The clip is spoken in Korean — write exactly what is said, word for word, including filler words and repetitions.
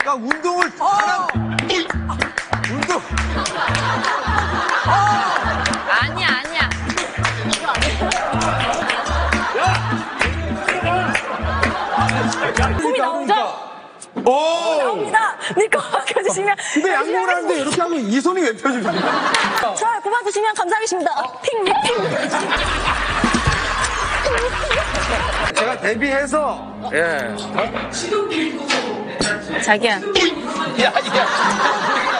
그러니까 운동을 하라. 운동. 아니야, 아니야. 꿈이 나오죠? 오. 나옵니다. 믿고 맡겨주시면. 근데 양보를 하는데 이렇게 하면 이 손이 왜 펴집니까? 좋아요, 고마주시면 감사하겠습니다. 핑, 핑. 제가 데뷔해서 예. 자기야. 야, 야.